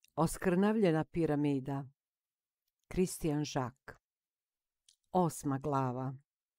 Oskrnavljena piramida. Kristijan Žak. 8. glava.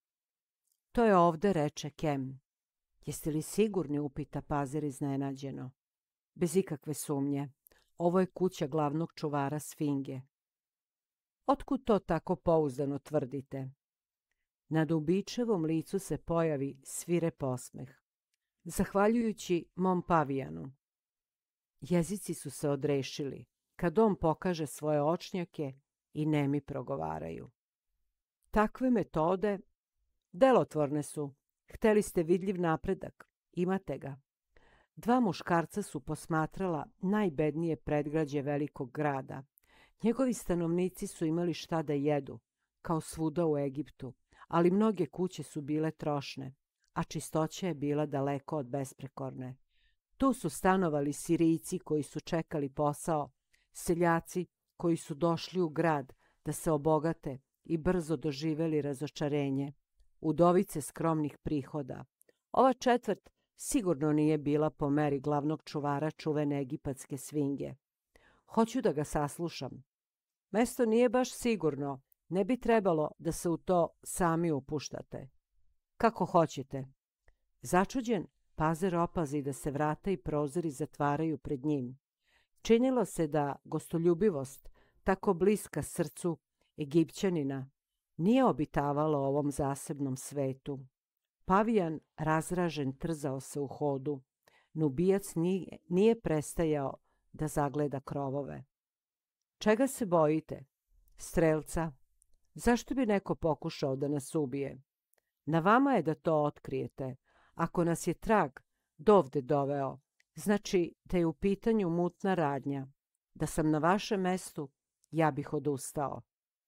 To je ovde, reče Kem. Jeste li sigurni, upita Pazir iznenađeno. Bez ikakve sumnje. Ovo je kuća glavnog čuvara Sfinge. Otkud to tako pouzdano tvrdite? Na Dubičevom licu se pojavi svirep osmeh. Zahvaljujući mom pavijanu. Jezici su se odrešili, kad on pokaže svoje očnjake i nemi progovaraju. Takve metode delotvorne su. Hteli ste vidljiv napredak. Imate ga. Dva muškarca su posmatrala najbednije predgrađe velikog grada. Njegovi stanovnici su imali šta da jedu, kao svuda u Egiptu, ali mnoge kuće su bile trošne, a čistoća je bila daleko od besprekorne. Tu su stanovali Sirijci koji su čekali posao, seljaci koji su došli u grad da se obogate i brzo doživeli razočarenje, udovice skromnih prihoda. Ova četvrt sigurno nije bila po meri glavnog čuvara čuvene egipatske Sfinge. Hoću da ga saslušam. Mesto nije baš sigurno, ne bi trebalo da se u to sami upuštate. Kako hoćete. Začuđen, Pazir opazi da se vrata i prozori zatvaraju pred njim. Činilo se da gostoljubivost, tako bliska srcu Egipćanina, nije obitavala u ovom zasebnom svetu. Pavijan, razražen, trzao se u hodu. Nubijac nije prestajao da zagleda krovove. Čega se bojite? Strelca. Zašto bi neko pokušao da nas ubije? Na vama je da to otkrijete. Ako nas je trag dovde doveo, znači da je u pitanju mutna radnja. Da sam na vašem mestu, ja bih odustao.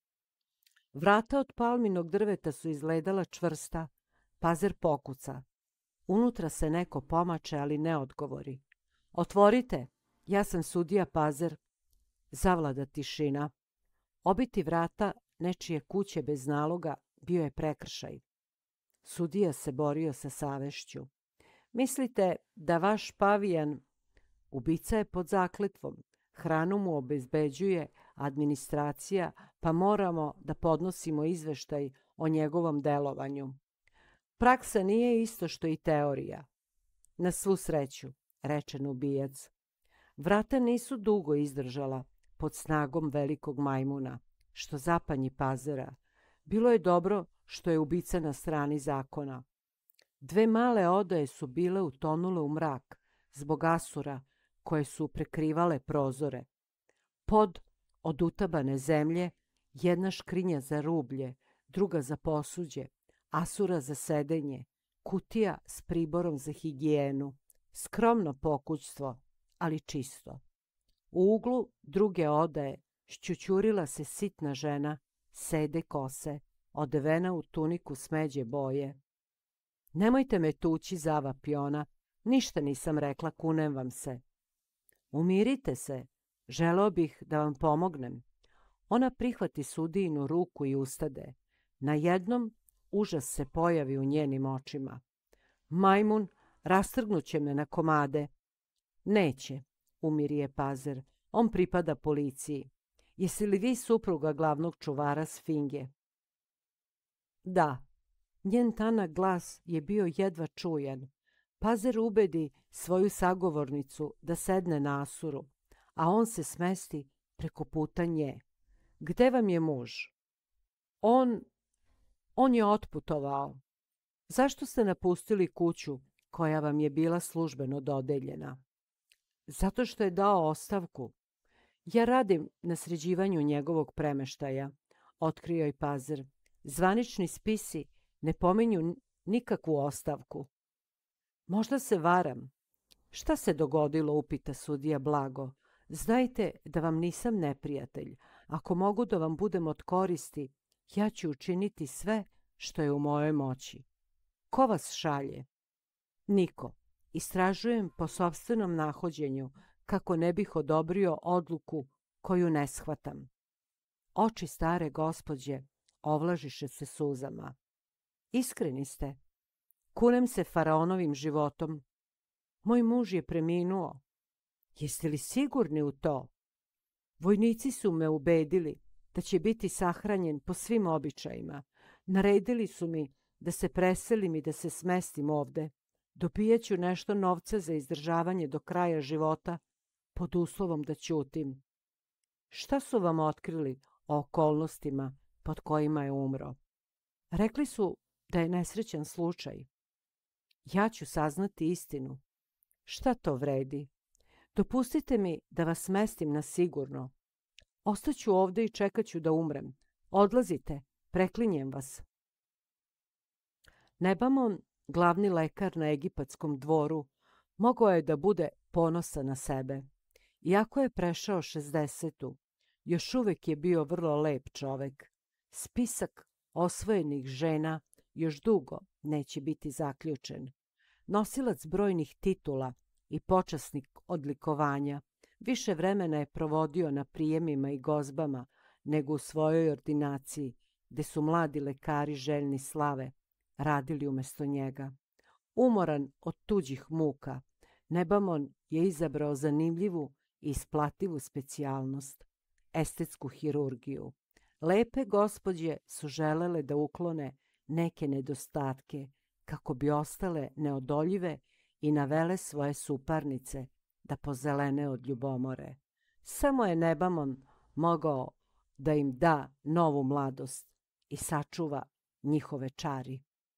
Vrata od palminog drveta su izgledala čvrsta. Pazir pokuca. Unutra se neko pomače, ali ne odgovori. Otvorite, ja sam sudija Pazir. Zavlada tišina. Obiti vrata nečije kuće bez naloga bio je prekršaj. Sudija se borio sa savešću. Mislite da vaš pavijan, ubica je pod zakletvom, hranu mu obezbeđuje administracija, pa moramo da podnosimo izveštaj o njegovom delovanju. Praksa nije isto što i teorija. Na svu sreću, reče Nubijac. Vrata nisu dugo izdržala pod snagom velikog majmuna, što zapanji Pazira. Bilo je dobro što je ubica na strani zakona. Dve male odaje su bile utonule u mrak zbog asura koje su prekrivale prozore. Pod od utabane zemlje jedna škrinja za rublje, druga za posuđe, asura za sedenje, kutija s priborom za higijenu, skromno pokućstvo, ali čisto. U uglu druge odaje šćućurila se sitna žena, sede kose, odevena u tuniku smeđe boje. Nemojte me tući, zavapi ona, ništa nisam rekla, kunem vam se. Umirite se, želeo bih da vam pomognem. Ona prihvati sudijinu ruku i ustade. Najednom užas se pojavi u njenim očima. Majmun, rastrgnuće me na komade. Neće, umiri je Pazir, on pripada policiji. Jesi li vi supruga glavnog čuvara Sfinge? Da. Njen tanak glas je bio jedva čujan. Pazir ubedi svoju sagovornicu da sedne na asuru, a on se smesti preko puta nje. Gde vam je muž? On je otputovao. Zašto ste napustili kuću koja vam je bila službeno dodeljena? Zato što je dao ostavku. Ja radim na sređivanju njegovog premeštaja, otkrio je Pazir. Zvanični spisi ne pominju nikakvu ostavku. Možda se varam. Šta se dogodilo, upita sudija blago. Znajte da vam nisam neprijatelj. Ako mogu da vam budem od koristi, ja ću učiniti sve što je u mojoj moći. Ko vas šalje? Niko. Istražujem po sopstvenom nahođenju kako ne bih odobrio odluku koju ne shvatam. Oči stare gospođe ovlažiše se suzama. Iskreni ste. Kunem se faraonovim životom. Moj muž je preminuo. Jeste li sigurni u to? Vojnici su me ubedili da će biti sahranjen po svim običajima. Naredili su mi da se preselim i da se smestim ovde. Dobijaću nešto novca za izdržavanje do kraja života, pod uslovom da ćutim. Šta su vam otkrili o okolnostima pod kojima je umro? Rekli su da je nesrećan slučaj. Ja ću saznati istinu. Šta to vredi? Dopustite mi da vas smestim na sigurno. Ostaću ovde i čekaću da umrem. Odlazite, preklinjem vas. Nebamon, glavni lekar na egipatskom dvoru, mogao je da bude ponosan na sebe. Iako je prešao 60, još uvek je bio vrlo lep čovek. Spisak osvojenih žena još dugo neće biti zaključen. Nosilac brojnih titula i počasnih odlikovanja, više vremena je provodio na prijemima i gozbama nego u svojoj ordinaciji, gde su mladi lekari željni slave radili umesto njega. Umoran od tuđih muka, Nebamon je izabrao zanimljivu i isplativu specijalnost, estetsku hirurgiju. Lepe gospođe su želele da uklone neke nedostatke kako bi ostale neodoljive i navele svoje suparnice da pozelene od ljubomore. Samo je Nebamon mogao da im da novu mladost i sačuva njihove čari.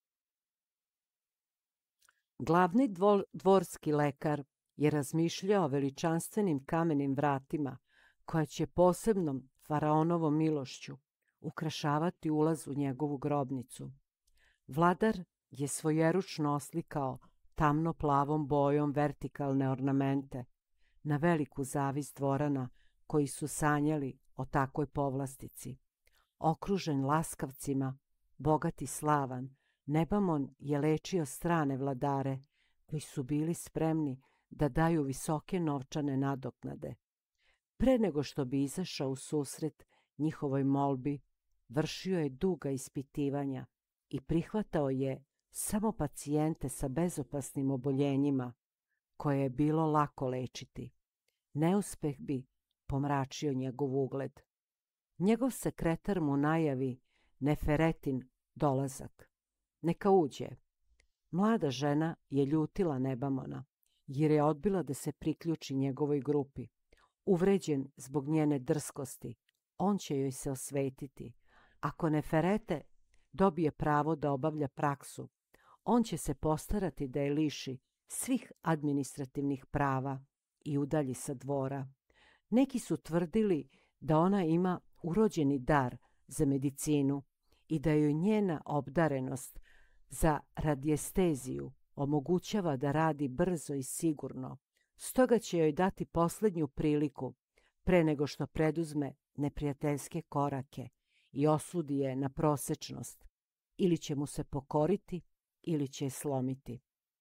Glavni dvorski lekar je razmišljao o veličanstvenim kamenim vratima koja će posebnom faraonovom milošću ukrašavati ulaz u njegovu grobnicu. Vladar je svojeručno oslikao tamno plavom bojom vertikalne ornamente na veliku zavist dvorana koji su sanjali o takvoj povlastici. Okružen laskavcima, bogat i slavan, Nebamon je lečio strane vladare koji su bili spremni da daju visoke novčane nadoknade. Pre nego što bi izašao u susret njihovoj molbi, vršio je duga ispitivanja i prihvatao je samo pacijente sa bezopasnim oboljenjima koje je bilo lako lečiti. Neuspeh bi pomračio njegov ugled. Njegov sekretar mu najavi Neferetin dolazak. Neka uđe. Mlada žena je ljutila Nebamona, jer je odbila da se priključi njegovoj grupi. Uvređen zbog njene drskosti, on će joj se osvetiti. Ako Neferete dobije pravo da obavlja praksu, on će se postarati da je liši svih administrativnih prava i udalji sa dvora. Neki su tvrdili da ona ima urođeni dar za medicinu i da joj njena obdarenost za radijesteziju omogućava da radi brzo i sigurno. Stoga će joj dati poslednju priliku pre nego što preduzme neprijateljske korake i osudi je na prosečnost. Ili će mu se pokoriti, ili će je slomiti.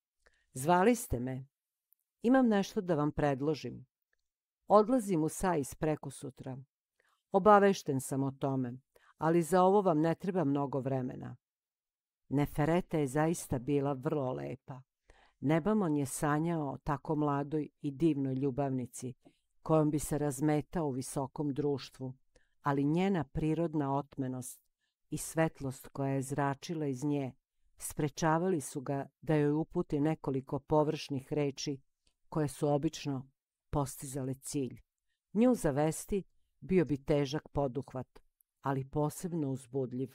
Zvali ste me. Imam nešto da vam predložim. Odlazim u Sais prekosutra. Obavešten sam o tome, ali za ovo vam ne treba mnogo vremena. Nefereta je zaista bila vrlo lepa. Nebamon je sanjao o tako mladoj i divnoj ljubavnici, kojom bi se razmetao u visokom društvu, ali njena prirodna otmenost i svetlost koja je zračila iz nje sprečavali su ga da joj uputi nekoliko površnih reči koje su obično postizale cilj. Nju zavesti bio bi težak poduhvat, ali posebno uzbudljiv.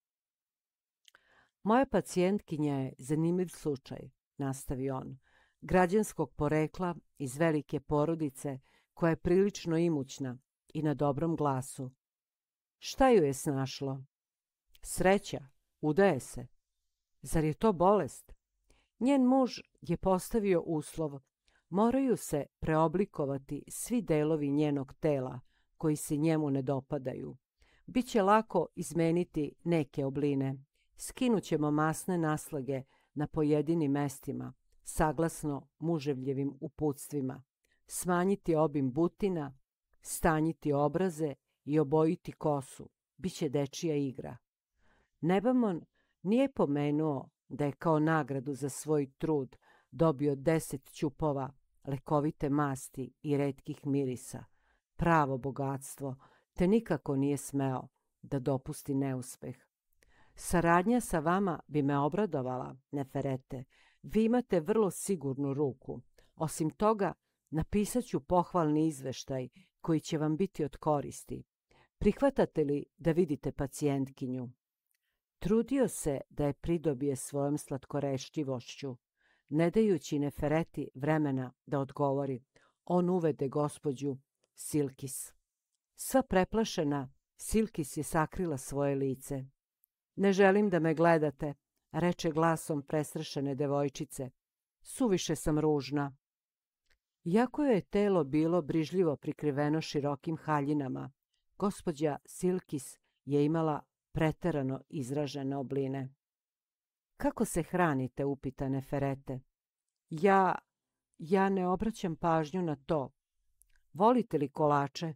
Moja pacijentkinja je zanimljiv slučaj, nastavi on, građanskog porekla iz velike porodice koja je prilično imućna i na dobrom glasu. Šta ju je snašlo? Sreća, udaje se. Zar je to bolest? Njen muž je postavio uslov. Moraju se preoblikovati svi delovi njenog tela koji se njemu ne dopadaju. Biće lako izmeniti neke obline. Skinućemo masne naslage na pojedinim mestima, saglasno muževljevim uputstvima, smanjiti obim butina, stanjiti obraze i obojiti kosu. Biće dečija igra. Nebamon nije pomenuo da je kao nagradu za svoj trud dobio 10 ćupova lekovite masti i retkih mirisa, pravo bogatstvo, te nikako nije smeo da dopusti neuspeh. Saradnja sa vama bi me obradovala, Neferete. Vi imate vrlo sigurnu ruku. Osim toga, napisat ću pohvalni izveštaj koji će vam biti od koristi. Prihvatate li da vidite pacijentkinju? Trudio se da je pridobije svojom slatkorešljivošću. Ne dajući Nefereti vremena da odgovori, on uvede gospođu Silkis. Sva preplašena, Silkis je sakrila svoje lice. Ne želim da me gledate, reče glasom prestrašene devojčice. Suviše sam ružna. Iako je telo bilo brižljivo prikriveno širokim haljinama, gospođa Silkis je imala preterano izražene obline. Kako se hranite, upita Neferete. Ja ne obraćam pažnju na to. Volite li kolače?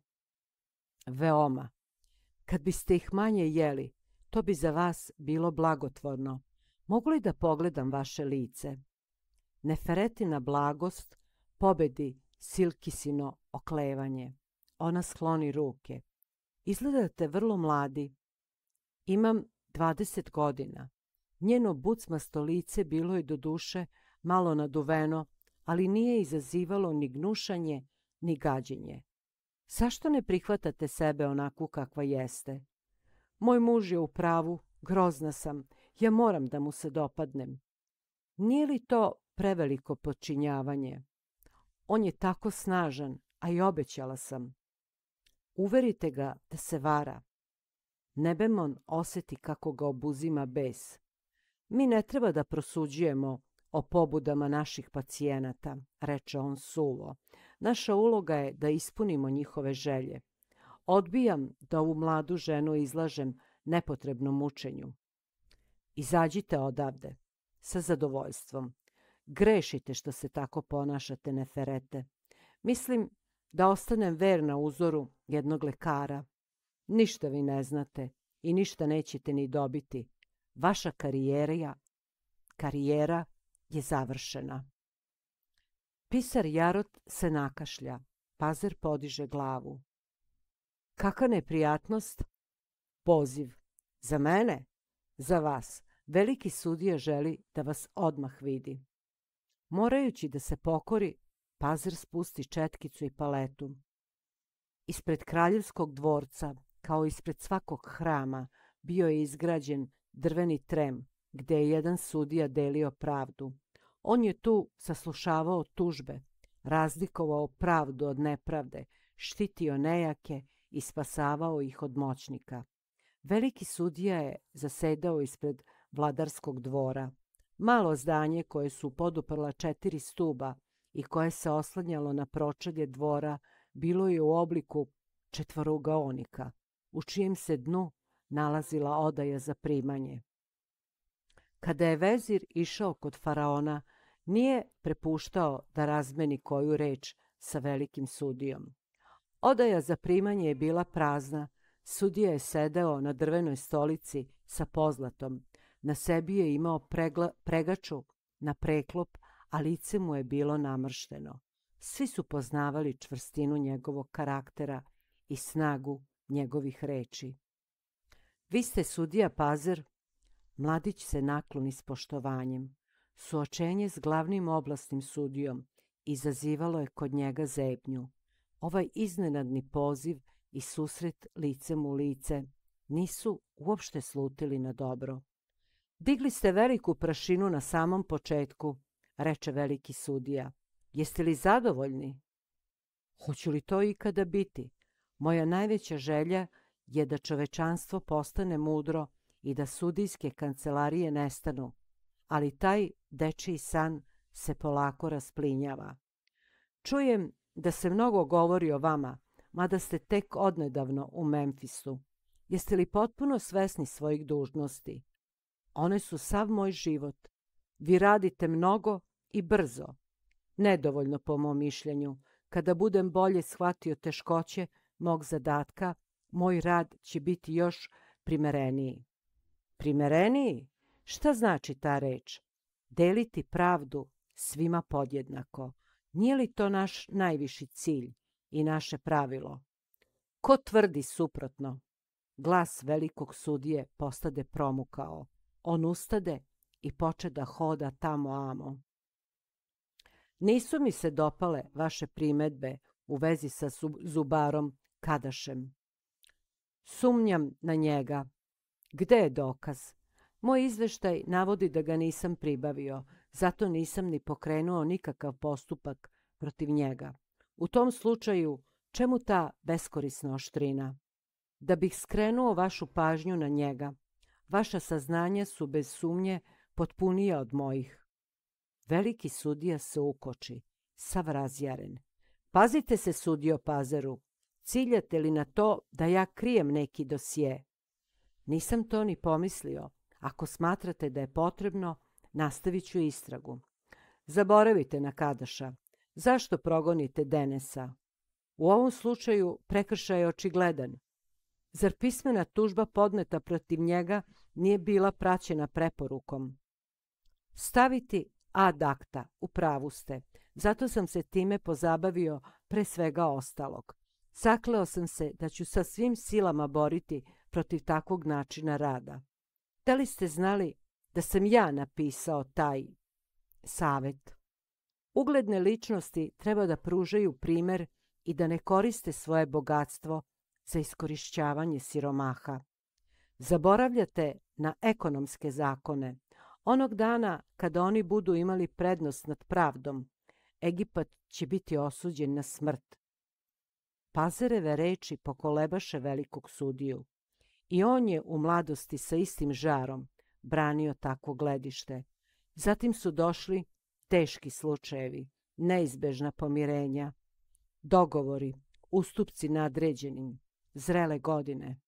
Veoma. Kad biste ih manje jeli, to bi za vas bilo blagotvorno. Mogu li da pogledam vaše lice? Neferetina blagost pobedi Silkisino oklevanje. Ona skloni ruke. Izgledate vrlo mladi. Imam 20 godina. Njeno bucmasto lice bilo je doduše malo naduveno, ali nije izazivalo ni gnušanje, ni gađenje. Zašto ne prihvatate sebe onakvu kakva jeste? Moj muž je u pravu, grozna sam, ja moram da mu se dopadnem. Nije li to preveliko podčinjavanje? On je tako snažan, a i obećala sam. Uverite ga da se vara. Nebemon oseti kako ga obuzima bes. Mi ne treba da prosuđujemo o pobudama naših pacijenata, reče on suvo. Naša uloga je da ispunimo njihove želje. Odbijam da ovu mladu ženu izlažem nepotrebnom mučenju. Izađite odavde, sa zadovoljstvom. Grešite što se tako ponašate, Neferete. Mislim da ostanem verna uzoru jednog lekara. Ništa vi ne znate i ništa nećete ni dobiti. Vaša karijera je završena. Pisar Jarot se nakašlja. Pazir podiže glavu. Kakva neprijatnost? Poziv. Za mene? Za vas. Veliki sudija želi da vas odmah vidi. Morajući da se pokori, Pazir spusti četkicu i paletu. Ispred kraljevskog dvorca, kao ispred svakog hrama, bio je izgrađen drveni trem, gde je jedan sudija delio pravdu. On je tu saslušavao tužbe, razlikovao pravdu od nepravde, štitio nejake i spasavao ih od moćnika. Veliki sudija je zasedao ispred vladarskog dvora. Malo zdanje koje su poduprla 4 stuba i koje se oslanjalo na pročelje dvora bilo je u obliku četvorougaonika, u čijem se dnu nalazila odaja za primanje. Kada je vezir išao kod faraona, nije prepuštao da razmeni koju reč sa velikim sudijom. Odaja za primanje je bila prazna, sudija je sedeo na drvenoj stolici sa pozlatom, na sebi je imao pregaču na preklop, a lice mu je bilo namršteno. Svi su poznavali čvrstinu njegovog karaktera i snagu njegovih reči. Vi ste sudija Pazir? Mladić se nakloni s poštovanjem. Suočenje s glavnim oblasnim sudijom izazivalo je kod njega zebnju. Ovaj iznenadni poziv i susret licem u lice nisu uopšte slutili na dobro. Digli ste veliku prašinu na samom početku, reče veliki sudija. Jeste li zadovoljni? Hoću li to ikada biti? Moja najveća želja je da čovečanstvo postane mudro i da sudijske kancelarije nestanu, ali taj dečiji san se polako rasplinjava. Čujem da se mnogo govori o vama, mada ste tek odnedavno u Memfisu. Jeste li potpuno svesni svojih dužnosti? One su sav moj život. Vi radite mnogo i brzo. Nedovoljno po mom mišljenju. Kada budem bolje shvatio teškoće mog zadatka, moj rad će biti još primereniji. Primereniji? Šta znači ta reč? Deliti pravdu svima podjednako. Nije li to naš najviši cilj i naše pravilo? Ko tvrdi suprotno? Glas velikog sudije postade promukao. On ustade i poče da hoda tamo amo. Nisu mi se dopale vaše primedbe u vezi sa zubarom Kadašem. Sumnjam na njega. Gde je dokaz? Moj izveštaj navodi da ga nisam pribavio, zato nisam ni pokrenuo nikakav postupak protiv njega. U tom slučaju, čemu ta beskorisna oštrina? Da bih skrenuo vašu pažnju na njega. Vaša saznanja su bez sumnje potpunija od mojih. Veliki sudija se ukoči, sav razjaren. Pazite se, sudijo Pazeru. Ciljate li na to da ja krijem neki dosje? Nisam to ni pomislio. Ako smatrate da je potrebno, nastavit ću istragu. Zaboravite na Kadaša. Zašto progonite Denesa? U ovom slučaju prekršaj je očigledan. Zar pismena tužba podneta protiv njega nije bila praćena preporukom? Staviti ad acta, u pravu ste. Zato sam se time pozabavio pre svega ostalog. Zakleo sam se da ću sa svim silama boriti protiv takvog načina rada. Da li ste znali da sam ja napisao taj savet? Ugledne ličnosti treba da pružaju primer i da ne koriste svoje bogatstvo za iskorišćavanje siromaha. Zaboravljate na ekonomske zakone. Onog dana kada oni budu imali prednost nad pravdom, Egipat će biti osuđen na smrt. Pazereve reči pokolebaše velikog sudiju. I on je u mladosti sa istim žarom branio takvo gledište. Zatim su došli teški slučajevi, neizbežna pomirenja, dogovori, ustupci nadređenim, zrele godine.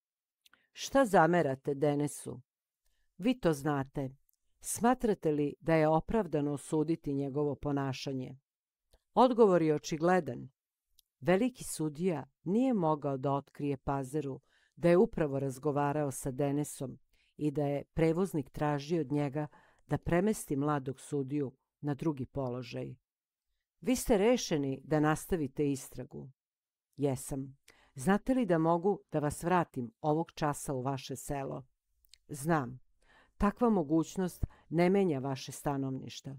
Šta zamerate Denesu? Vi to znate. Smatrate li da je opravdano osuditi njegovo ponašanje? Odgovor je očigledan. Veliki sudija nije mogao da otkrije Pazeru da je upravo razgovarao sa Denesom i da je prevoznik tražio od njega da premesti mladog sudiju na drugi položaj. Vi ste rešeni da nastavite istragu. Jesam. Znate li da mogu da vas vratim ovog časa u vaše selo? Znam. Takva mogućnost ne menja vaše stanovništa.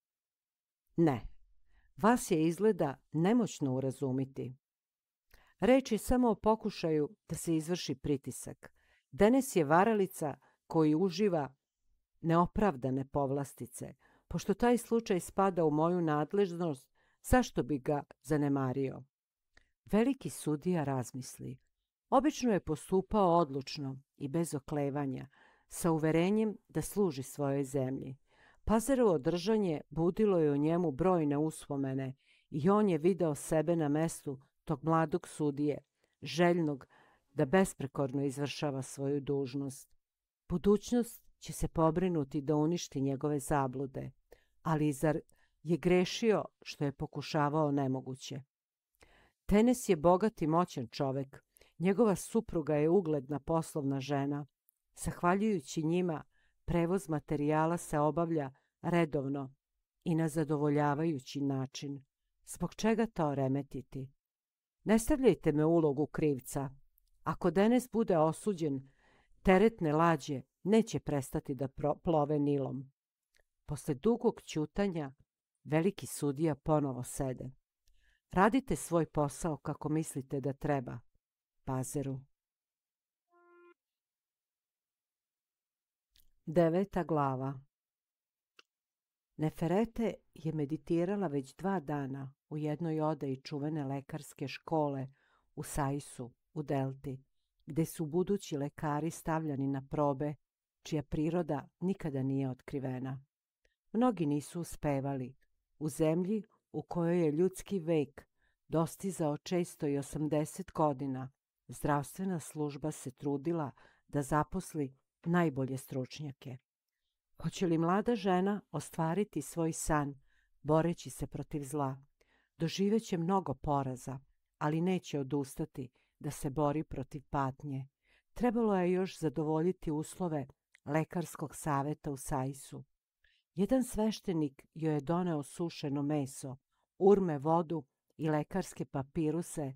Ne. Vas je izgleda nemoćno urazumiti. Reč je samo o pokušaju da se izvrši pritisak. Denes je varalica koji uživa neopravdane povlastice. Pošto taj slučaj spada u moju nadležnost, zašto bi ga zanemario? Veliki sudija razmisli. Obično je postupao odlučno i bez oklevanja, sa uverenjem da služi svojoj zemlji. Pazerovo držanje budilo je u njemu brojne uspomene i on je video sebe na mestu tog mladog sudije, željnog da besprekorno izvršava svoju dužnost. Budućnost će se pobrinuti da uništi njegove zablude, ali zar je grešio što je pokušavao nemoguće? Denes je bogat i moćan čovek. Njegova supruga je ugledna poslovna žena. Zahvaljujući njima, prevoz materijala se obavlja redovno i na zadovoljavajući način. Zbog čega to remetiti? Ne stavljajte me u ulogu krivca. Ako Denes bude osuđen, teretne lađe neće prestati da plove Nilom. Posle dugog ćutanja, veliki sudija ponovo sede. Radite svoj posao kako mislite da treba, Pazeru. 9. glava. Neferete je meditirala već 2 dana u jednoj odaji čuvene lekarske škole u Saisu, u Delti, gde su budući lekari stavljani na probe, čija priroda nikada nije otkrivena. Mnogi nisu uspevali. U zemlji u kojoj je ljudski vek dostizao često i 80 godina, zdravstvena služba se trudila da zaposli najbolje stručnjake. Hoće li mlada žena ostvariti svoj san, boreći se protiv zla? Doživeće mnogo poraza, ali neće odustati da se bori protiv patnje. Trebalo je još zadovoljiti uslove lekarskog saveta u Saisu. Jedan sveštenik joj je doneo sušeno meso, urme vodu i lekarske papiruse,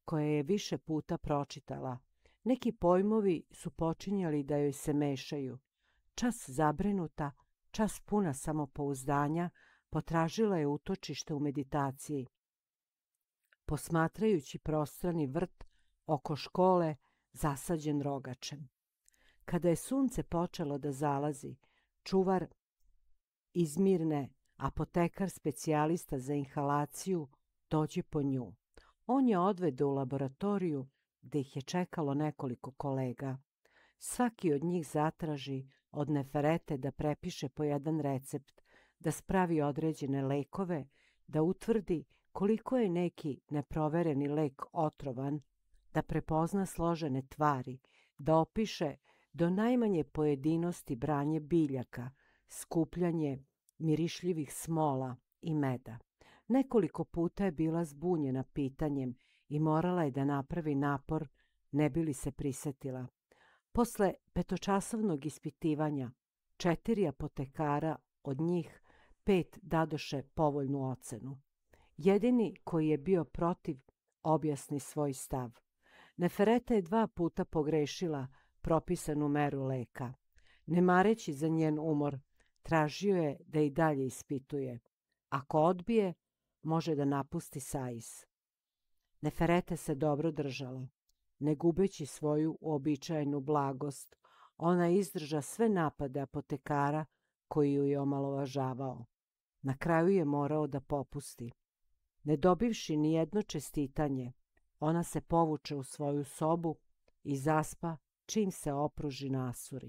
koje je više puta pročitala. Neki pojmovi su počinjali da joj se mešaju. Čas zabrinuta, čas puna samopouzdanja, potražila je utočište u meditaciji. Posmatrajući prostrani vrt oko škole zasađen rogačem. Kada je sunce počelo da zalazi, čuvar iz Mirne, apotekar specijalista za inhalaciju, dođe po nju. On je odvede u laboratoriju gde ih je čekalo nekoliko kolega. Svaki od njih zatraži od Neferete da prepiše po jedan recept, da spravi određene lekove, da utvrdi koliko je neki neprovereni lek otrovan, da prepozna složene tvari, da opiše do najmanje pojedinosti branje biljaka, skupljanje mirišljivih smola i meda. Nekoliko puta je bila zbunjena pitanjem i morala je da napravi napor, ne bi li se prisetila. Posle petočasovnog ispitivanja, 4 apotekara od njih 5 dadoše povoljnu ocenu. Jedini koji je bio protiv objasni svoj stav. Nefereta je 2 puta pogrešila propisanu meru leka. Ne mareći za njen umor, tražio je da i dalje ispituje. Ako odbije, može da napusti Sais. Neferete se dobro držala. Ne gubeći svoju uobičajenu blagost, ona izdrža sve napade apotekara koji ju je omalovažavao. Na kraju je morao da popusti. Ne dobivši ni jedno čestitanje, ona se povuče u svoju sobu i zaspa čim se opruži nasuri.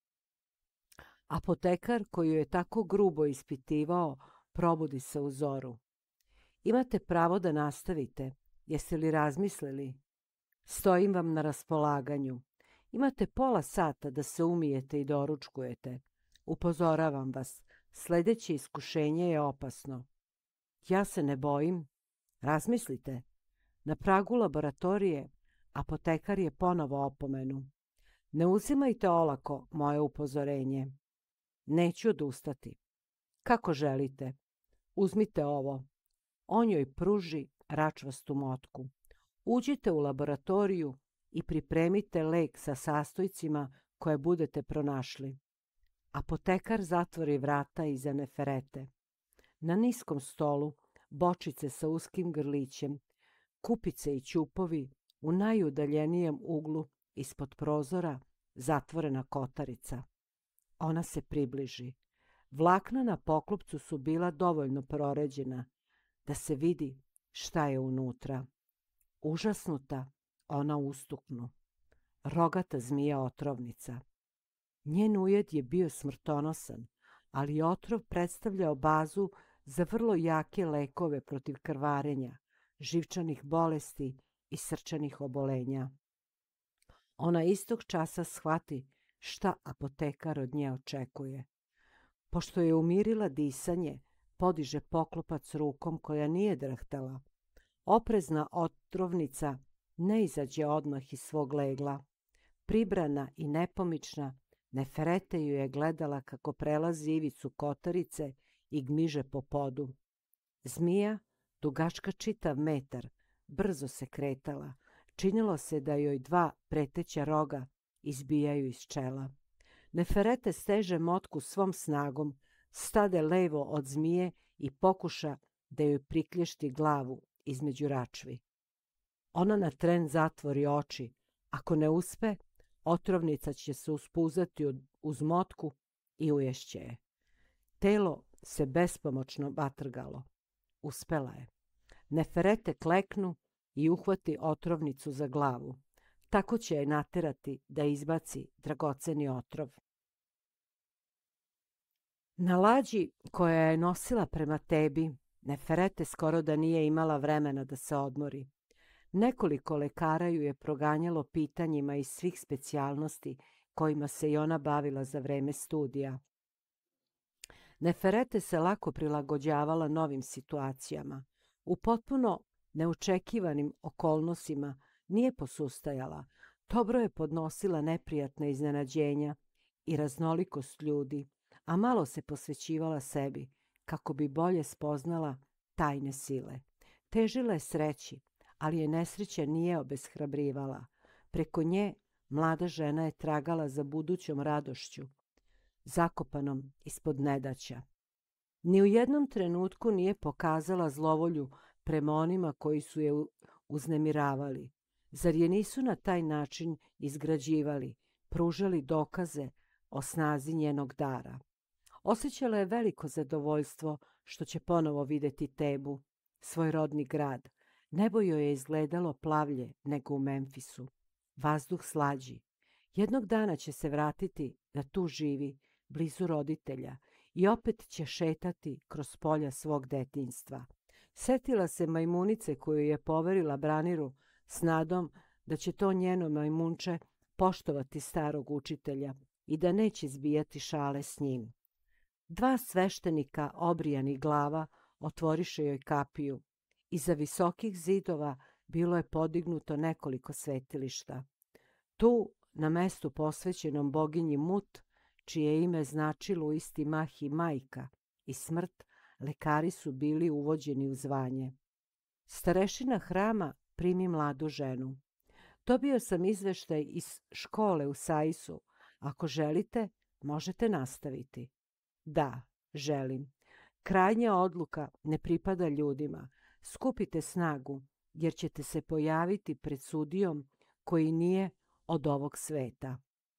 Apotekar koji ju je tako grubo ispitivao probudi se u zoru. Imate pravo da nastavite. Jeste li razmislili? Stojim vam na raspolaganju. Imate pola sata da se umijete i doručkujete. Upozoravam vas, sljedeće iskušenje je opasno. Ja se ne bojim. Razmislite. Na pragu laboratorije apotekar je ponovo opomenu. Ne uzimajte olako moje upozorenje. Neću odustati. Kako želite. Uzmite ovo. On joj pruži račvastu motku. Uđite u laboratoriju i pripremite lek sa sastojcima koje budete pronašli. Apotekar zatvori vrata iza Neferete. Na niskom stolu bočice sa uskim grlićem, kupice i ćupovi, u najudaljenijem uglu ispod prozora zatvorena kotarica. Ona se približi. Vlakna na poklopcu su bila dovoljno proređena da se vidi šta je unutra. Užasnuta, ona ustuknu. Rogata zmija otrovnica. Njen ujed je bio smrtonosan, ali otrov predstavljao bazu za vrlo jake lekove protiv krvarenja, živčanih bolesti i srčanih obolenja. Ona istog časa shvati šta apotekar od nje očekuje. Pošto je umirila disanje, podiže poklopac rukom koja nije drhtala. Oprezna otrovnica ne izađe odmah iz svog legla. Pribrana i nepomična, Neferete ju je gledala kako prelazi ivicu kotarice i gmiže po podu. Zmija, dugačka čitav metar, brzo se kretala. Činilo se da joj 2 preteća roga izbijaju iz čela. Neferete steže motku svom snagom, stade levo od zmije i pokuša da joj priklješti glavu između račvi. Ona na tren zatvori oči. Ako ne uspe, otrovnica će se uspuzati uz motku i uješće je. Telo se bespomoćno vatrgalo. Uspela je. Neferete kleknu i uhvati otrovnicu za glavu. Tako će je naterati da izbaci dragoceni otrov. Na lađi koja je nosila prema tebi, Neferete skoro da nije imala vremena da se odmori. Nekoliko lekara ju je proganjalo pitanjima iz svih specijalnosti kojima se i ona bavila za vreme studija. Neferete se lako prilagođavala novim situacijama. U potpuno neočekivanim okolnostima nije posustajala. Dobro je podnosila neprijatna iznenađenja i raznolikost ljudi, a malo se posvećivala sebi kako bi bolje spoznala tajne sile. Težila je sreći, ali je nesreća nije obeshrabrivala. Preko nje mlada žena je tragala za budućom radošću, zakopanom ispod nedaća. Ni u jednom trenutku nije pokazala zlovolju prema onima koji su je uznemiravali. Zar je nisu na taj način izgrađivali, pružali dokaze o snazi njenog dara? Osjećala je veliko zadovoljstvo što će ponovo vidjeti Tebu, svoj rodni grad. Nebo joj je izgledalo plavlje nego u Memfisu. Vazduh slađi. Jednog dana će se vratiti da tu živi, blizu roditelja, i opet će šetati kroz polja svog detinjstva. Setila se majmunice koju je poverila Braniru s nadom da će to njeno majmunče poštovati starog učitelja i da neće zbijati šale s njim. 2 sveštenika obrijanih glava otvoriše joj kapiju. Iza visokih zidova bilo je podignuto nekoliko svetilišta. Tu, na mestu posvećenom boginji Mut, čije ime značilo u isti mah i majka i smrt, lekari su bili uvođeni u zvanje. Starešina hrama primi mladu ženu. Dobio sam izveštaj iz škole u Saisu. Ako želite, možete nastaviti. Da, želim. Krajnja odluka ne pripada ljudima. Skupite snagu, jer ćete se pojaviti pred sudijom koji nije od ovog sveta.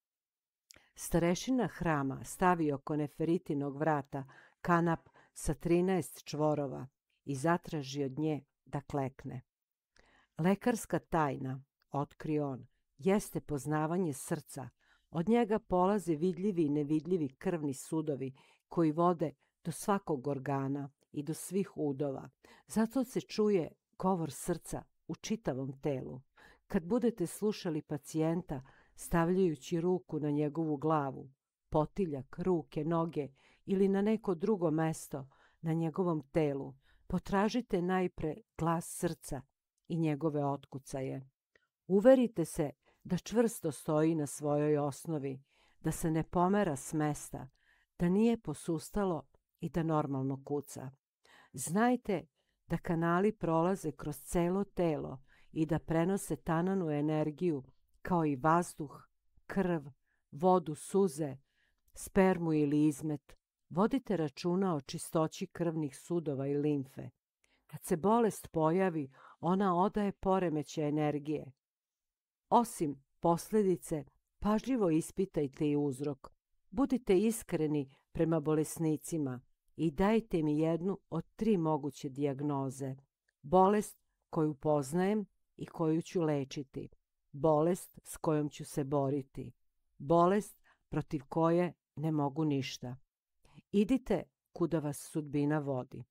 Starešina hrama stavi oko Neferitinog vrata kanap sa 13 čvorova i zatraži od nje da klekne. Lekarska tajna, otkrio on, jeste poznavanje srca. Od njega polaze vidljivi i nevidljivi krvni sudovi koji vode do svakog organa i do svih udova. Zato se čuje govor srca u čitavom telu. Kad budete slušali pacijenta stavljajući ruku na njegovu glavu, potiljak, ruke, noge ili na neko drugo mesto na njegovom telu, potražite najpre glas srca i njegove otkucaje. Uverite se da čvrsto stoji na svojoj osnovi, da se ne pomera s mesta, da nije posustalo i da normalno kuca. Znajte da kanali prolaze kroz celo telo i da prenose tananu energiju kao i vazduh, krv, vodu, suze, spermu ili izmet. Vodite računa o čistoći krvnih sudova i limfe. Kad se bolest pojavi, ona odaje poremećaj energije. Osim posljedice, pažljivo ispitajte i uzrok. Budite iskreni prema bolesnicima i dajte mi jednu od 3 moguće dijagnoze. Bolest koju poznajem i koju ću lečiti. Bolest s kojom ću se boriti. Bolest protiv koje ne mogu ništa. Idite kuda vas sudbina vodi.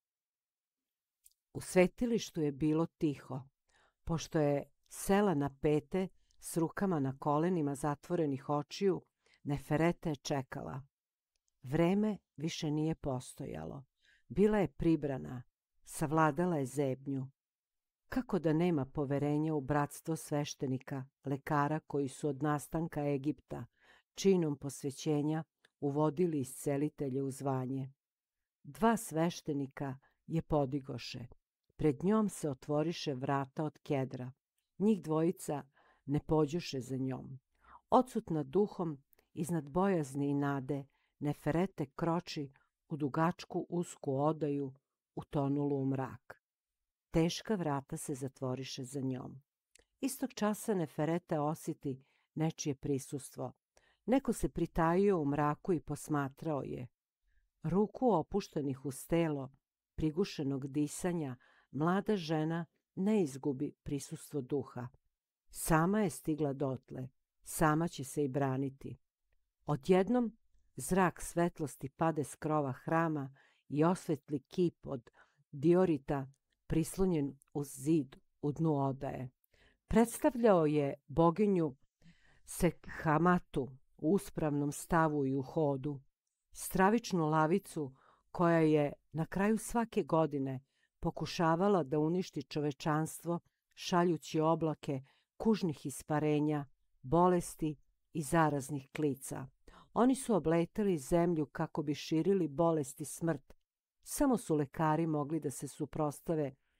U svetilištu je bilo tiho. Pošto je sela na pete s rukama na kolenima zatvorenih očiju, Nefereta je čekala. Vreme više nije postojalo. Bila je pribrana, savladala je zebnju. Kako da nema poverenja u bratstvo sveštenika, lekara koji su od nastanka Egipta, činom posvećenja, uvodili iscelitelje u zvanje. 2 sveštenika je podigoše. Pred njom se otvoriše vrata od kedra. Njih dvojica ne pođoše za njom. Odsutna duhom, iznad bojazni i nade, Neferete kroči u dugačku usku odaju, utonulu u mrak. Teška vrata se zatvoriše za njom. Istog časa Nefereta osjeti nečije prisustvo. Neko se pritajio u mraku i posmatrao je. Ruku opuštenih uz telo, prigušenog disanja, mlada žena ne izgubi prisustvo duha. Sama je stigla dotle, sama će se i braniti. Odjednom zrak svetlosti pade s krova hrama i osvetli kip od diorita prislonjen uz zid u dnu odaje. Predstavljao je boginju Sekhamatu u uspravnom stavu i u hodu, stravičnu lavicu koja je na kraju svake godine pokušavala da uništi čovečanstvo šaljući oblake kužnih isparenja, bolesti i zaraznih klica. Oni su obleteli zemlju kako bi širili bolest i smrt. Samo su lekari mogli da se suprostave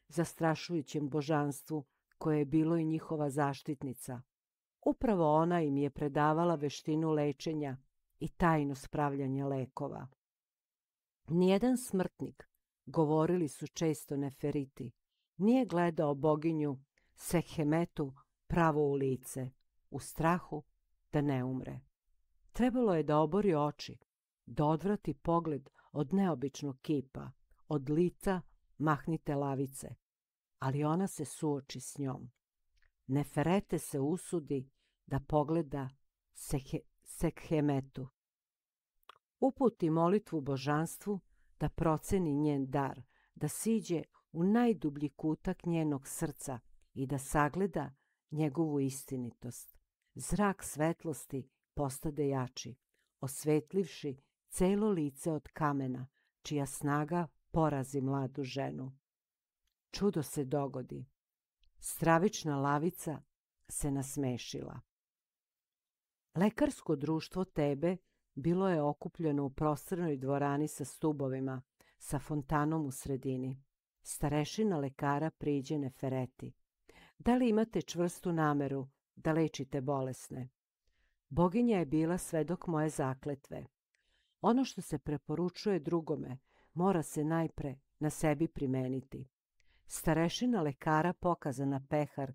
zastrašujućem božanstvu koje je bilo i njihova zaštitnica. Upravo ona im je predavala veštinu lečenja i tajnu spravljanja lekova. Nijedan smrtnik, govorili su često neferiti, nije gledao boginju Sekhemetu pravo u lice, u strahu da ne umre. Trebalo je da obori oči, da odvrati pogled od neobičnog kipa, od lica mahnite lavice, ali ona se suoči s njom. Neferete se usudi da pogleda Sekhemetu. Uputi molitvu božanstvu da proceni njen dar, da siđe u najdublji kutak njenog srca i da sagleda njegovu istinitost. Zrak svetlosti postade jači, osvetlivši celo lice od kamena, čija snaga porazi mladu ženu. Čudo se dogodi. Stravična lavica se nasmešila. Lekarsko društvo Tebe bilo je okupljeno u prostranoj dvorani sa stubovima, sa fontanom u sredini. Starešina lekara priđe Nefereti. Da li imate čvrstu nameru da lečite bolesne? Boginja je bila svedok moje zakletve. Ono što se preporučuje drugome mora se najpre na sebi primeniti. Starešina lekara pokaza na pehar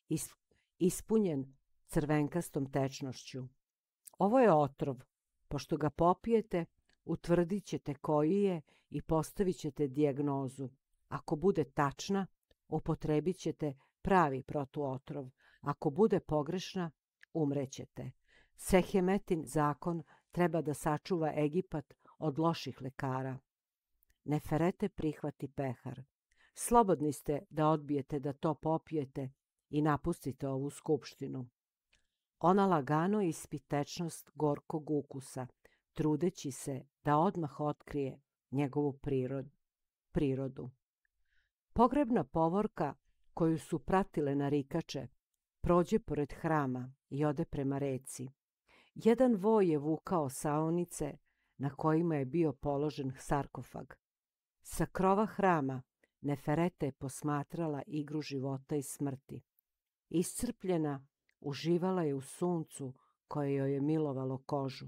ispunjen crvenkastom tečnošću. Ovo je otrov. Pošto ga popijete, utvrdit ćete koji je i postavit ćete dijagnozu. Ako bude tačna, upotrebit ćete pravi protuotrov. Ako bude pogrešna, umrećete. Sekhemetin zakon treba da sačuva Egipat od loših lekara. Neferete prihvati pehar. Slobodni ste da odbijete da to popijete i napustite ovu skupštinu. Ona lagano ispi tečnost gorkog ukusa, trudeći se da odmah otkrije njegovu prirodu. Pogrebna povorka koju su pratile narikače prođe pored hrama i ode prema reci. Jedan voj je vukao saonice na kojima je bio položen sarkofag. Sa krova hrama Neferete je posmatrala igru života i smrti. Iscrpljena, uživala je u suncu koje joj je milovalo kožu.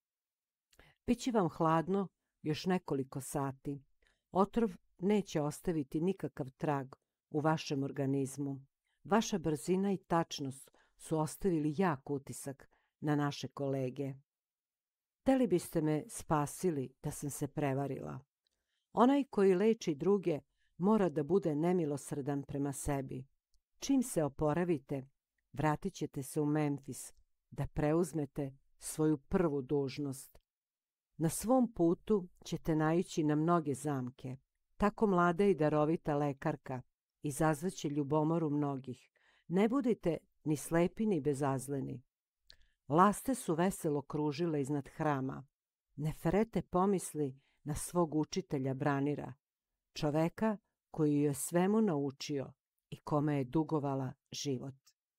Biće vam hladno još nekoliko sati. Otrov neće ostaviti nikakav trag u vašem organizmu. Vaša brzina i tačnost su ostavili jak utisak na naše kolege. Da li biste me spasili da sam se prevarila? Onaj koji leči druge mora da bude nemilosrdan prema sebi. Čim se oporavite, vratit ćete se u Memfis da preuzmete svoju prvu dužnost. Na svom putu ćete naići na mnoge zamke. Tako mlada i darovita lekarka izazvaće ljubomoru mnogih. Ne budite ni slepi ni bezazleni. Laste su veselo kružile iznad hrama. Neferete pomisli na svog učitelja Branira, čoveka koji ju je svemu naučio i kome je dugovala život.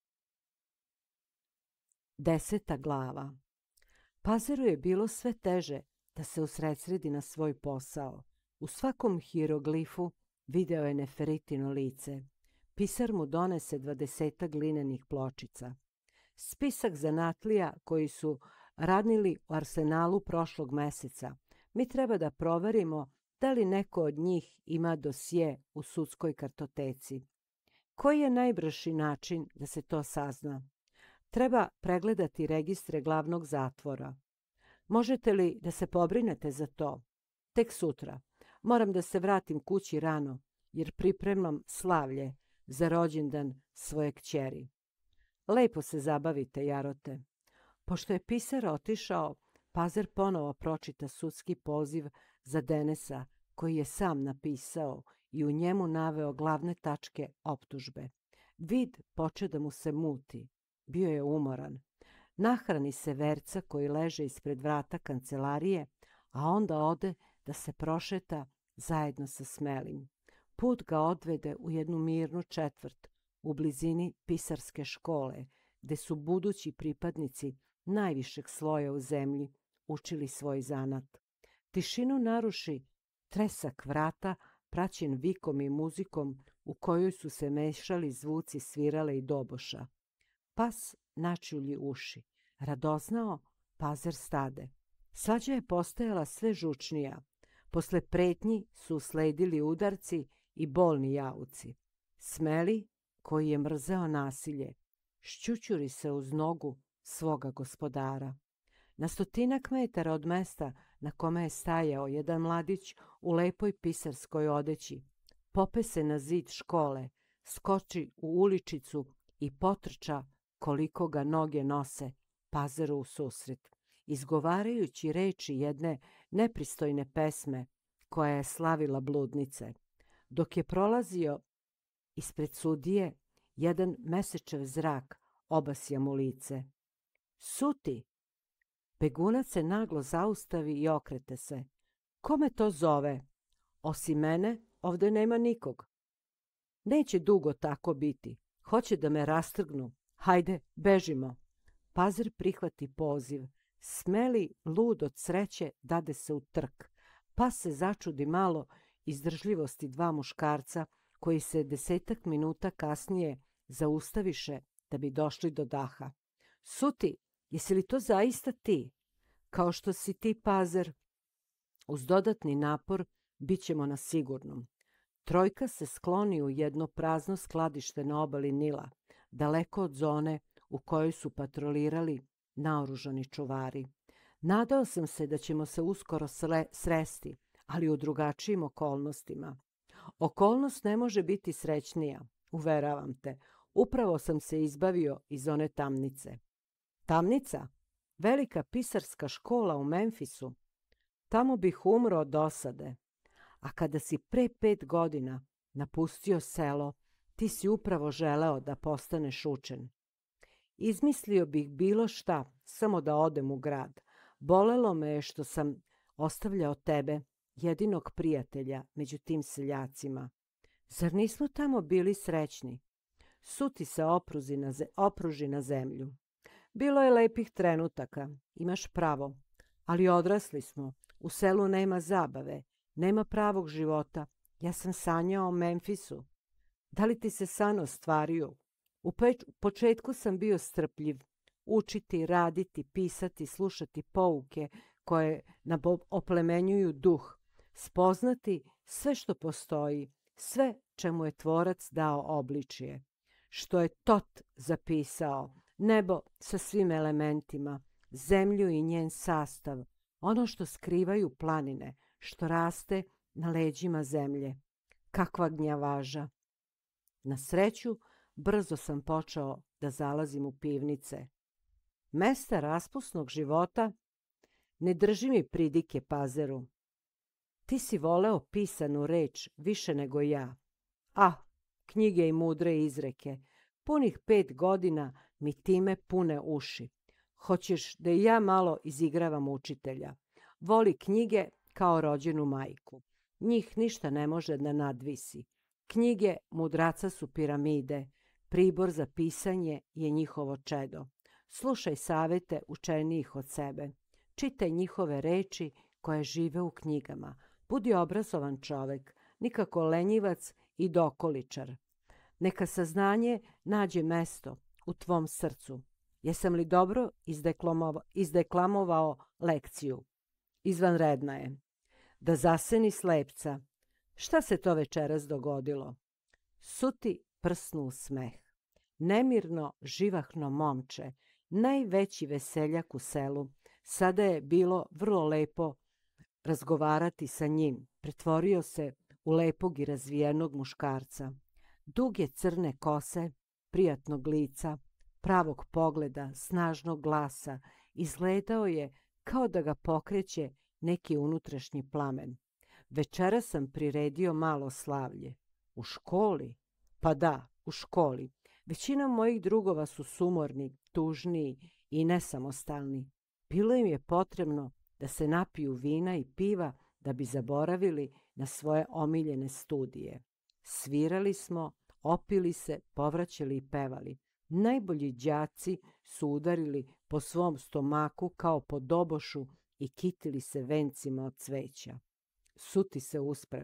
10. glava. Pazaru je bilo sve teže da se usredsredi na svoj posao. U svakom hieroglifu video je Neferitino lice. Pisar mu donese 20 glinenih pločica. Spisak zanatlija koji su radili u arsenalu prošlog meseca. Mi treba da proverimo da li neko od njih ima dosje u sudskoj kartoteci. Koji je najbrži način da se to sazna? Treba pregledati registre glavnog zatvora. Možete li da se pobrinete za to? Tek sutra. Moram da se vratim kući rano, jer pripremam slavlje za rođendan svoje kćeri. Lepo se zabavite, jarote. Pošto je pisar otišao, Pazar ponovo pročita sudski poziv za Denesa, koji je sam napisao i u njemu naveo glavne tačke optužbe. Vid poče da mu se muti. Bio je umoran. Nahrani se verca koji leže ispred vrata kancelarije, a onda ode da se prošeta zajedno sa Smelim. Put ga odvede u jednu mirnu četvrt u blizini pisarske škole, gde su budući pripadnici najvišeg sloja u zemlji učili svoj zanat. Tišinu naruši tresak vrata praćen vikom i muzikom u kojoj su se mešali zvuci svirale i doboša. Pas načulji uši, radoznao Pazer stade. Svađa je postajala sve žučnija. Posle pretnji su usledili udarci i bolni jauci. Smeli, koji je mrzeo nasilje, šćućuri se uz nogu svoga gospodara. Na 100 metara od mesta na kome je stajao jedan mladić u lepoj pisarskoj odeći, pope se na zid škole, skoči u uličicu i potrča koliko ga noge nose Pazeru u susret, izgovarajući reči jedne nepristojne pesme koja je slavila bludnice. Dok je prolazio ispred sudije, jedan mesečev zrak obasja mu lice. Suti! Begunac se naglo zaustavi i okrete se. Kome to zove? Osim mene, ovde nema nikog. Neće dugo tako biti. Hoće da me rastrgnu. Hajde, bežimo. Pazer prihvati poziv. Smeli, lud od sreće, dade se u trk. Pas se začudi malo izdržljivosti dva muškarca koji se 10 minuta kasnije zaustaviše da bi došli do daha. Suti, jesi li to zaista ti? Kao što si ti, Pazer. Uz dodatni napor bit ćemo na sigurnom. Trojka se skloni u jedno prazno skladište na obali Nila, daleko od zone u kojoj su patrolirali naoružani čuvari. Nadao sam se da ćemo se uskoro sresti, ali u drugačijim okolnostima. Okolnost ne može biti srećnija, uveravam te. Upravo sam se izbavio iz one tamnice. Tamnica? Velika pisarska škola u Memfisu. Tamo bih umro od dosade. A kada si pre 5 godina napustio selo, ti si upravo želeo da postaneš učen. Izmislio bih bilo šta, samo da odem u grad. Bolelo me je što sam ostavljao tebe, jedinog prijatelja među tim seljacima. Zar nismo tamo bili srećni? Suti se opruži na zemlju. Bilo je lepih trenutaka, imaš pravo, ali odrasli smo. U selu nema zabave, nema pravog života. Ja sam sanjao o Memfisu. Da li ti se san ostvario? U početku sam bio strpljiv. Učiti, raditi, pisati, slušati pouke koje nam oplemenjuju duh. Spoznati sve što postoji, sve čemu je Tvorac dao obličje. Što je Tot zapisao, nebo sa svim elementima, zemlju i njen sastav, ono što skrivaju planine, što raste na leđima zemlje. Kakva gnjavaža! Na sreću, brzo sam počeo da zalazim u pivnice. Mesta raspusnog života ne drži mi pridike, Pazeru. Ti si voleo pisanu reč više nego ja. Knjige i mudre izreke. Punih 5 godina mi time pune uši. Hoćeš da i ja malo izigravam učitelja. Voli knjige kao rođenu majku. Njih ništa ne može da nadvisi. Knjige mudraca su piramide. Pribor za pisanje je njihovo čedo. Slušaj savete učenijih od sebe. Čitaj njihove reči koje žive u knjigama. Budi obrazovan čovek, nikako lenjivac i dokoličar. Neka saznanje nađe mesto u tvom srcu. Jesam li dobro izdeklamovao lekciju? Izvanredna je. Da zaseni slepca. Šta se to večeras dogodilo? Suti prsnu u smeh. Nemirno, živahno momče, najveći veseljak u selu. Sada je bilo vrlo lepo razgovarati sa njim. Pretvorio se u lepog i razvijenog muškarca. Duge crne kose, prijatnog lica, pravog pogleda, snažnog glasa, izgledao je kao da ga pokreće neki unutrašnji plamen. Večera sam priredio malo slavlje. U školi? Pa da, u školi. Većina mojih drugova su sumorni, tužniji i nesamostalni. Bilo im je potrebno da se napiju vina i piva da bi zaboravili na svoje omiljene studije. Svirali smo, opili se, povraćali i pevali. Najbolji đaci su udarili po svom stomaku kao po dobošu i kitili se vencima od cveća. Suti se uspravi.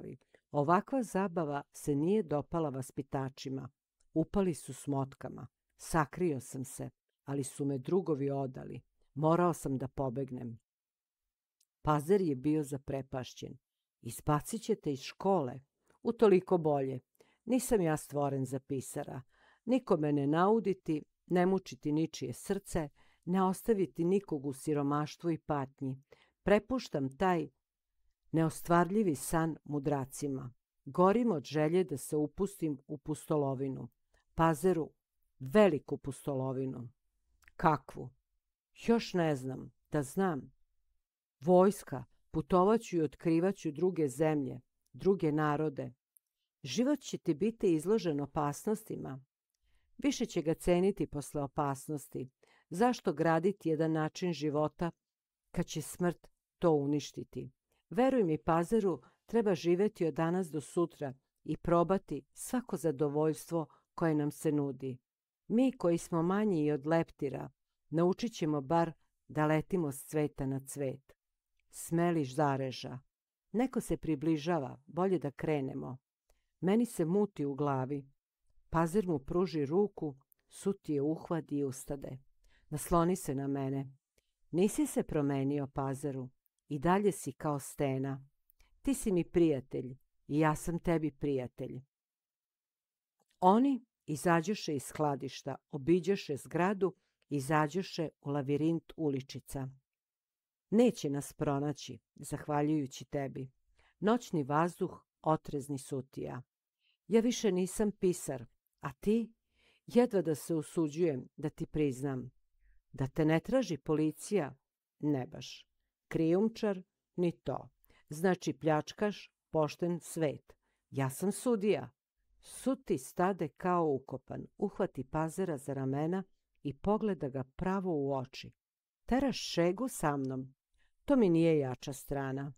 Ovakva zabava se nije dopala vaspitačima. Upali su s motkama. Sakrio sam se, ali su me drugovi odali. Morao sam da pobegnem. Pazer je bio zaprepašćen. Izbacit ćete iz škole. Utoliko bolje. Nisam ja stvoren za pisara. Nikome ne nauditi, ne mučiti ničije srce, ne ostaviti nikog u siromaštvu i patnji. Prepuštam taj neostvarljivi san mudracima. Gorim od želje da se upustim u pustolovinu. Pazeru, veliku pustolovinu. Kakvu? Još ne znam. Da znam. Vojska, putovaću i otkrivaću druge zemlje, druge narode. Život će ti biti izložen opasnostima. Više će ga ceniti posle opasnosti. Zašto graditi jedan način života kad će smrt to uništiti? Veruj mi, Pazeru, treba živeti od danas do sutra i probati svako zadovoljstvo koje nam se nudi. Mi koji smo manji i od leptira, naučit ćemo bar da letimo s cveta na cvet. Smeliš zareža. Neko se približava, bolje da krenemo. Meni se muti u glavi. Pazer mu pruži ruku, Sut je uhvati i ustade. Nasloni se na mene. Nisi se promenio, Pazeru. I dalje si kao stena. Ti si mi prijatelj i ja sam tebi prijatelj. Oni izađoše iz skladišta, obiđoše zgradu, izađoše u lavirint uličica. Neće nas pronaći, zahvaljujući tebi. Noćni vazduh otrezni Sutija. Ja više nisam pisar, a ti? Jedva da se usuđujem da ti priznam. Da te ne traži policija? Ne baš. Krijumčar? Ni to. Znači pljačkaš pošten svet. Ja sam sudija. Suti stade kao ukopan, uhvati Pazera za ramena i pogleda ga pravo u oči. Teraš šegu sa mnom. To mi nije jača strana.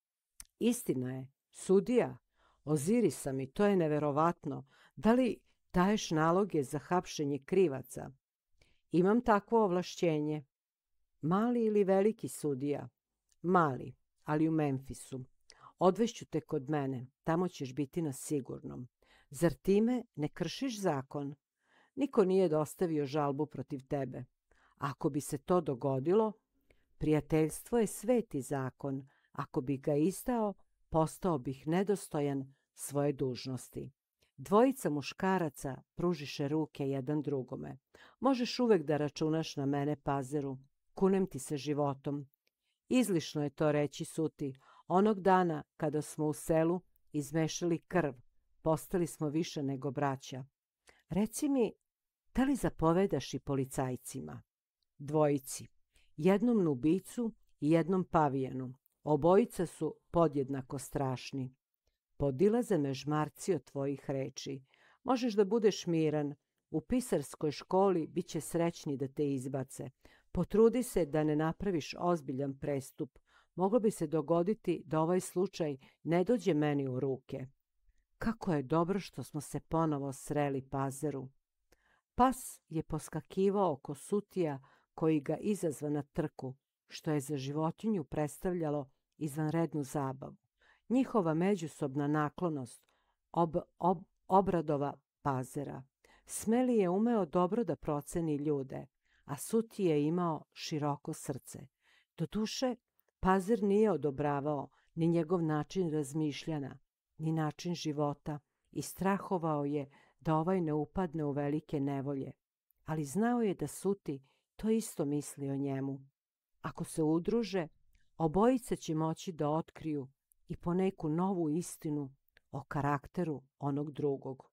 Istina je, sudija, Ozirisa mi, to je neverovatno. Da li daješ naloge za hapšenje krivaca? Imam takvo ovlašćenje. Mali ili veliki sudija? Mali, ali u Memfisu. Odvešću te kod mene, tamo ćeš biti na sigurnom. Zar time ne kršiš zakon? Niko nije dostavio žalbu protiv tebe. Ako bi se to dogodilo, prijateljstvo je sveti zakon. Ako bi ga izdao, postao bih nedostojan svoje dužnosti. Dvojica muškaraca pružiše ruke jedan drugome. Možeš uvek da računaš na mene, Pazeru. Kunem ti se životom. Izlišno je to reći, Suti. Onog dana kada smo u selu izmešali krv, postali smo više nego braća. Reci mi, da li zapovedaš i policajcima? Dvojici. Jednom Nubicu i jednom Pavijanu. Obojica su podjednako strašni. Podilaze me žmarci od tvojih reči. Možeš da budeš miran. U pisarskoj školi bit će srećni da te izbace. Potrudi se da ne napraviš ozbiljan prestup. Moglo bi se dogoditi da ovaj slučaj ne dođe meni u ruke. Kako je dobro što smo se ponovo sreli, Pazeru. Pas je poskakivao oko Sutija koji ga izazva na trku, što je za životinju predstavljalo izvanrednu zabavu. Njihova međusobna naklonost obradova Pazera. Smeli je umeo dobro da proceni ljude, a Suti je imao široko srce. Doduše, Pazer nije odobravao ni njegov način razmišljanja, ni način života i strahovao je da ovaj ne upadne u velike nevolje. Ali znao je da Suti to isto misli o njemu. Ako se udruže, obojice će moći da otkriju i po neku novu istinu o karakteru onog drugog.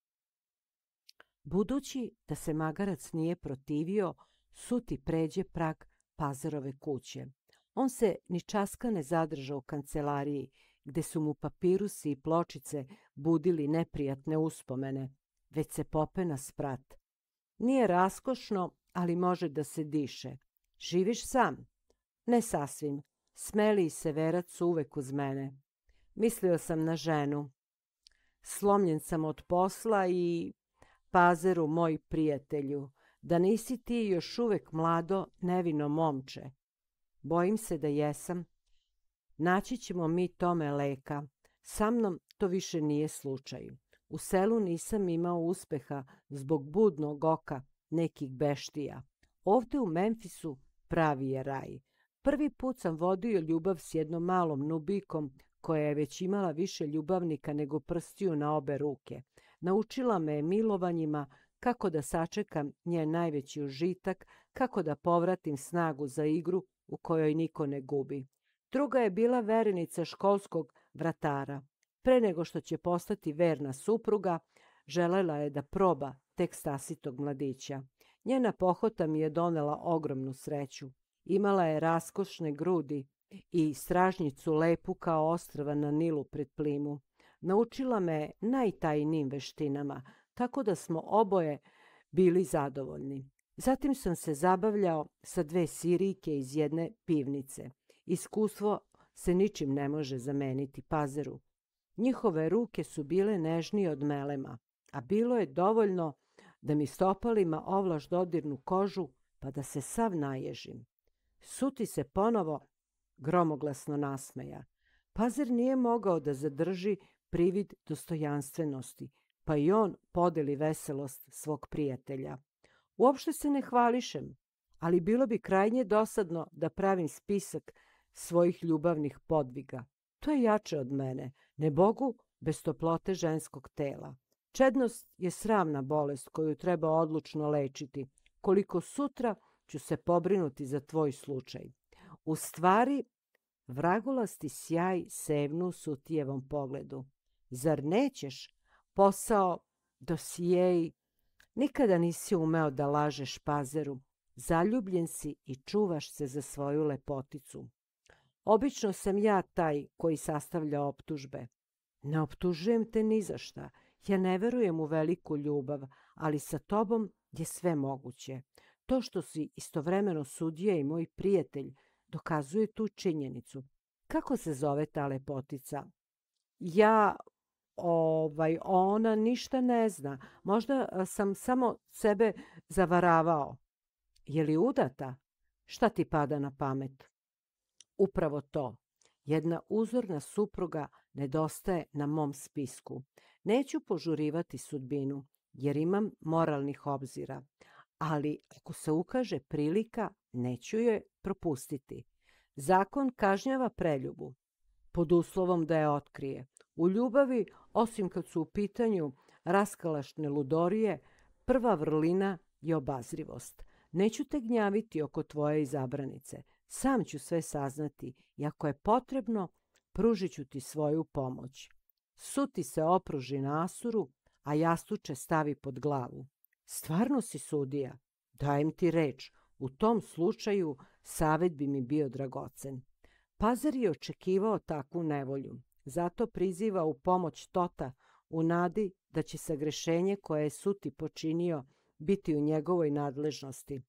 Budući da se magarac nije protivio, Suti pređe prag Pazerove kuće. On se ni časka ne zadržao u kancelariji, gde su mu papirusi i pločice budili neprijatne uspomene, već se pope na sprat. Nije raskošno, ali može da se diše. Živiš sam? Ne sasvim. Smeli i Severac su uvek uz mene. Mislio sam na ženu. Slomljen sam od posla i, Pazeru, moj prijatelju, da nisi ti još uvek mlado, nevino momče. Bojim se da jesam. Naći ćemo mi tome leka. Sa mnom to više nije slučaj. U selu nisam imao uspeha zbog budnog oka nekih beštija. Ovde u Memfisu pravi je raj. Prvi put sam vodio ljubav s jednom malom nubikom koja je već imala više ljubavnika nego prstiju na obe ruke. Naučila me je milovanjima, kako da sačekam njen najveći užitak, kako da povratim snagu za igru u kojoj niko ne gubi. Druga je bila verenica školskog vratara. Pre nego što će postati verna supruga, želela je da proba tekstasitog mladića. Njena pohota mi je donela ogromnu sreću. Imala je raskošne grudi i stražnjicu lepu kao ostrva na Nilu pred plimu. Naučila me najtajnijim veštinama, tako da smo oboje bili zadovoljni. Zatim sam se zabavljao sa 2 Sirijke iz jedne pivnice. Iskustvo se ničim ne može zameniti Pazeru. Njihove ruke su bile nežnije od melema, a bilo je dovoljno da mi stopalima ovlaš dodirnu kožu pa da se sav naježim. Suti se ponovo gromoglasno nasmeja. Pazer nije mogao da zadrži privid dostojanstvenosti, pa i on podeli veselost svog prijatelja. Uopšte se ne hvališem, ali bilo bi krajnje dosadno da pravim spisak svojih ljubavnih podviga. To je jače od mene, ne bogu bez toplote ženskog tela. Čednost je sramna bolest koju treba odlučno lečiti. Koliko sutra ću se pobrinuti za tvoj slučaj. U stvari, vragulasti sjaj sevnu u Sutijevom pogledu. Zar nećeš? Posao, dosijeji. Nikada nisi umeo da lažeš, Pazeru. Zaljubljen si i čuvaš se za svoju lepoticu. Obično sam ja taj koji sastavlja optužbe. Ne optužujem te ni za šta. Ja ne verujem u veliku ljubav, ali sa tobom je sve moguće. To što si istovremeno sudija i moj prijatelj dokazuje tu činjenicu. Kako se zove ta lepotica? Ona ništa ne zna. Možda sam samo sebe zavaravao. Je li udata? Šta ti pada na pamet? Upravo to. Jedna uzorna supruga nedostaje na mom spisku. Neću požurivati sudbinu, jer imam moralnih obzira. Ali ako se ukaže prilika, neću je propustiti. Zakon kažnjava preljubu, pod uslovom da je otkrije. U ljubavi, osim kad su u pitanju raskalašne ludorije, prva vrlina je obazrivost. Neću te gnjaviti oko tvoje izabranice. Sam ću sve saznati i ako je potrebno, pružit ću ti svoju pomoć. Suti se opruži na asuru, a jastuče stavi pod glavu. Stvarno si sudija? Dajem ti reč. U tom slučaju savjet bi mi bio dragocen. Pazar je očekivao takvu nevolju. Zato priziva u pomoć Tota u nadi da će sagrešenje koje je Suti počinio biti u njegovoj nadležnosti.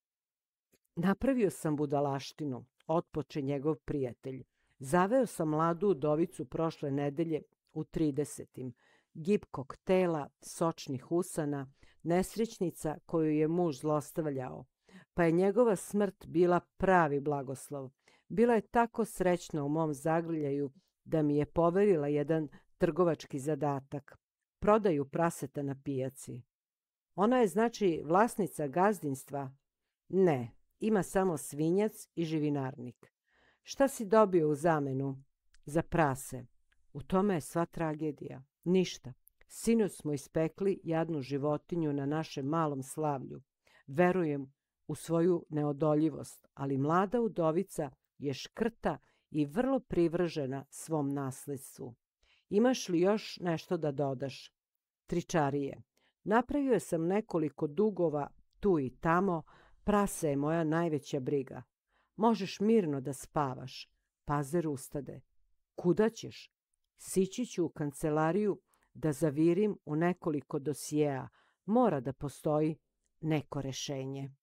Napravio sam budalaštinu, otpoče njegov prijatelj. Zaveo sam mladu udovicu prošle nedelje u 30. Gibkog tela, sočnih usana, nesrećnica koju je muž zlostavljao, pa je njegova smrt bila pravi blagoslov. Bila je tako srećna u mom zagrljaju da mi je poverila jedan trgovački zadatak, prodaju praseta na pijaci. Ona je znači vlasnica gazdinstva? Ne, ima samo svinjac i živinarnik. Šta si dobio u zamenu za prase? U tome je sva tragedija. Ništa. Sinoć smo ispekli jadnu životinju na našem malom slavlju. Verujem u svoju neodoljivost, ali mlada udovica je škrta i vrlo privržena svom nasledstvu. Imaš li još nešto da dodaš? Tričarije. Napravio sam nekoliko dugova tu i tamo, prase je moja najveća briga. Možeš mirno da spavaš. Pazer ustade. Kuda ćeš? Sići ću u kancelariju da zavirim u nekoliko dosjea. Mora da postoji neko rešenje.